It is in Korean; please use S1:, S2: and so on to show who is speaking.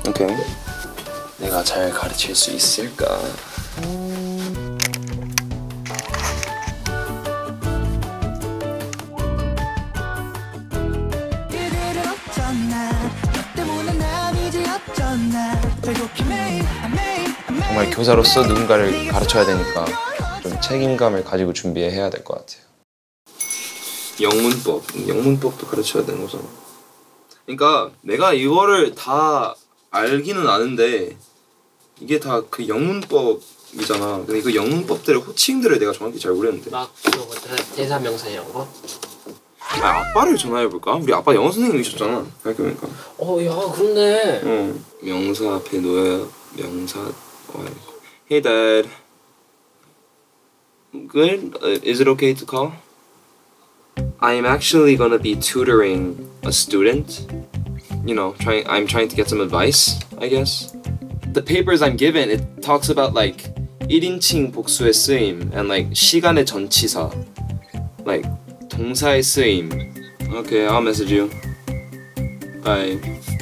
S1: 오케이. 내가 잘 가르칠 수 있을까? 정말 교사로서 누군가를 가르쳐야 되니까 좀 책임감을 가지고 준비해야 될 것 같아요. 영문법도 가르쳐야 되는 거잖아. 그러니까 내가 이거를 다 알기는 아는데 이게 다 그 영문법이잖아. 근데 그 영문법들의 호칭들을 내가 정확히 잘 모르겠는데.
S2: 막 그거 대사명사 이런 거?
S1: 아빠를 전화해볼까? 우리 아빠 영어 선생님이셨잖아. 생각해보니까.
S2: 야 그렇네.
S1: 명사 앞에 놓여야 명사. Hey Dad. Good? Is it okay to call? I'm actually gonna be tutoring a student. You know, I'm trying to get some advice, I guess. The papers I'm given, it talks about like 1인칭 복수의 쓰임 and like 시간의 전치사. Like 동사의 쓰임. Okay, I'll message you. Bye.